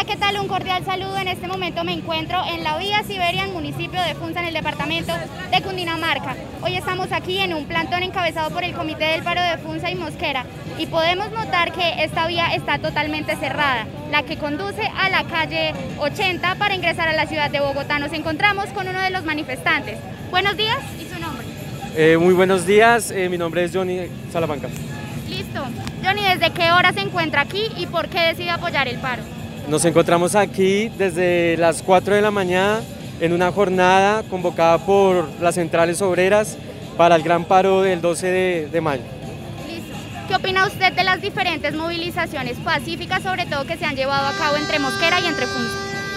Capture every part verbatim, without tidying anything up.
Hola, ¿qué tal? Un cordial saludo. En este momento me encuentro en la vía Siberia, en municipio de Funza, en el departamento de Cundinamarca. Hoy estamos aquí en un plantón encabezado por el Comité del Paro de Funza y Mosquera y podemos notar que esta vía está totalmente cerrada, la que conduce a la calle ochenta para ingresar a la ciudad de Bogotá. Nos encontramos con uno de los manifestantes. Buenos días, ¿y su nombre? Eh, muy buenos días, eh, mi nombre es Johnny Salamanca. Listo. Johnny, ¿desde qué hora se encuentra aquí y por qué decide apoyar el paro? Nos encontramos aquí desde las cuatro de la mañana en una jornada convocada por las centrales obreras para el gran paro del doce de mayo. Listo. ¿Qué opina usted de las diferentes movilizaciones pacíficas, sobre todo que se han llevado a cabo entre Mosquera y entre Funza?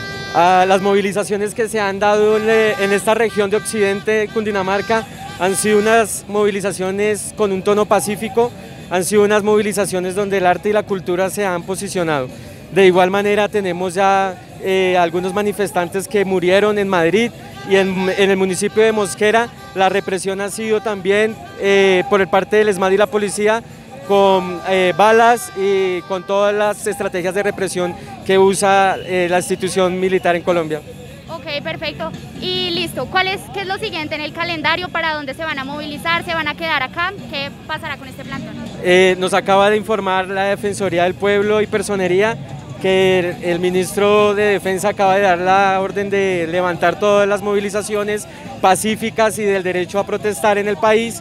Ah, las movilizaciones que se han dado en, en esta región de Occidente de Cundinamarca han sido unas movilizaciones con un tono pacífico, han sido unas movilizaciones donde el arte y la cultura se han posicionado. De igual manera tenemos ya eh, algunos manifestantes que murieron en Madrid y en, en el municipio de Mosquera. La represión ha sido también eh, por el parte del ESMAD y la policía con eh, balas y con todas las estrategias de represión que usa eh, la institución militar en Colombia. Ok, perfecto. Y listo, ¿cuál es, qué es lo siguiente en el calendario? ¿Para dónde se van a movilizar? ¿Se van a quedar acá? ¿Qué pasará con este plantón? Eh, nos acaba de informar la Defensoría del Pueblo y Personería que el, el ministro de Defensa acaba de dar la orden de levantar todas las movilizaciones pacíficas y del derecho a protestar en el país,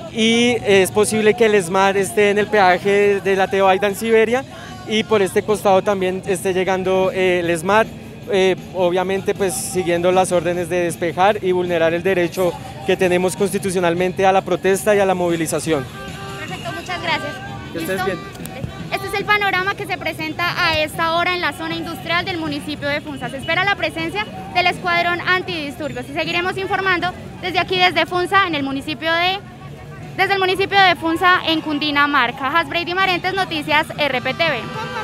y es posible que el ESMAD esté en el peaje de la Tebaida en Siberia y por este costado también esté llegando eh, el ESMAD, eh, obviamente pues siguiendo las órdenes de despejar y vulnerar el derecho que tenemos constitucionalmente a la protesta y a la movilización. Perfecto, muchas gracias. Que estés bien. Este es el panorama que se presenta a esta hora en la zona industrial del municipio de Funza. Se espera la presencia del escuadrón antidisturbios y seguiremos informando desde aquí, desde Funza, en el municipio de, desde el municipio de Funza, en Cundinamarca. Hasbrady Marentes, Noticias R P T V.